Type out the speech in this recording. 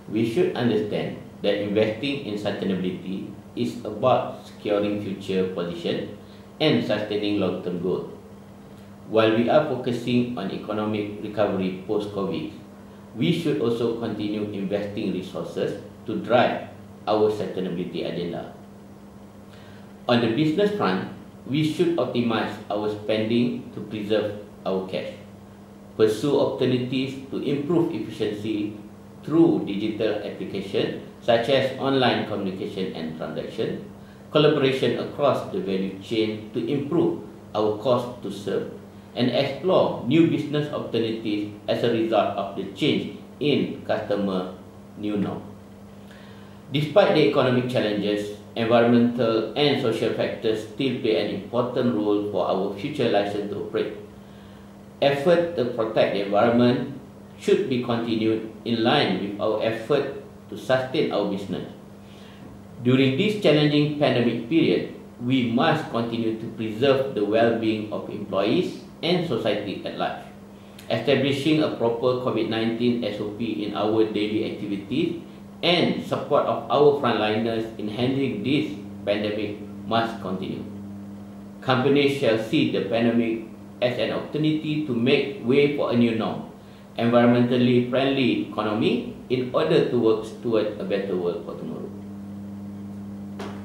We should understand that investing in sustainability is about securing future position and sustaining long-term growth. While we are focusing on economic recovery post-COVID, we should also continue investing resources to drive our sustainability agenda. On the business front, we should optimize our spending to preserve our cash, pursue opportunities to improve efficiency through digital applications such as online communication and transaction, collaboration across the value chain to improve our cost to serve, and explore new business opportunities as a result of the change in customer new norm. Despite the economic challenges, environmental and social factors still play an important role for our future license to operate. Effort to protect the environment should be continued in line with our effort to sustain our business. During this challenging pandemic period, we must continue to preserve the well-being of employees and society at large. Establishing a proper COVID-19 SOP in our daily activities and support of our frontliners in handling this pandemic must continue. Companies shall see the pandemic as an opportunity to make way for a new norm, environmentally friendly economy in order to work towards a better world for tomorrow.